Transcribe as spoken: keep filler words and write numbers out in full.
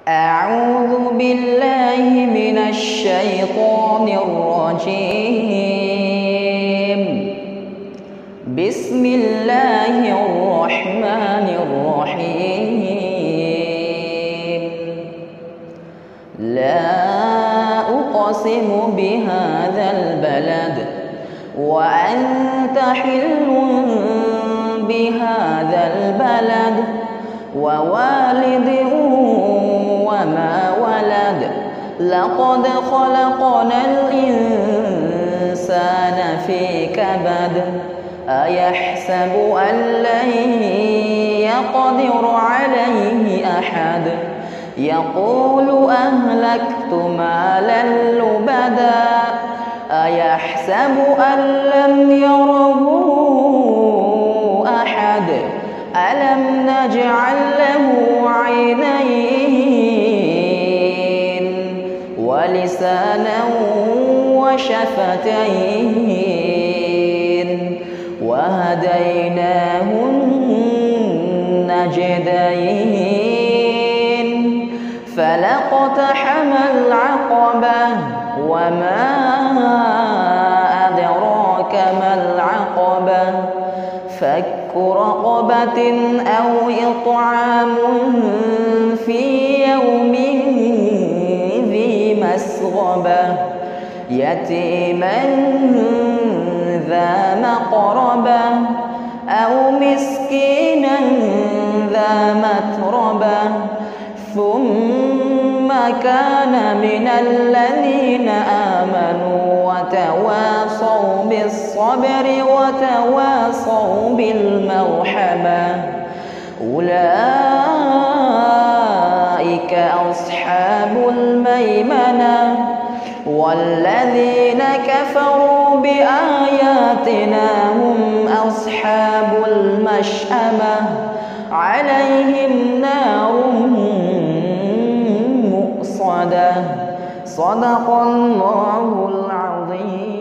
أعوذ بالله من الشيطان الرجيم. بسم الله الرحمن الرحيم. لا أقسم بهذا البلد وأنت حل بهذا البلد ووالد وما ولد. لقد خلقنا الإنسان في كبد. أيحسب أن لن يقدر عليه أحد. يقول أهلكت مالا لبدا. أيحسب أن لم يره أحد. ألم نجعل له عينين ولسانا وشفتين وهديناه النجدين. فلاقتحم العقبة وما أدراك ما العقبة. فك رقبة أو إطعام في يوم ذي مسغبة. يتيما ذا مقربة أو مسكينا ذا متربة. ثم كان من الذين آمنوا وتواصوا بالصبر وتواصوا بالمرحمة. أولئك أصحاب الميمنة. والذين كفروا بآياتنا هم أصحاب المشأمة. عليهم نار مؤصدة. صدق الله العظيم.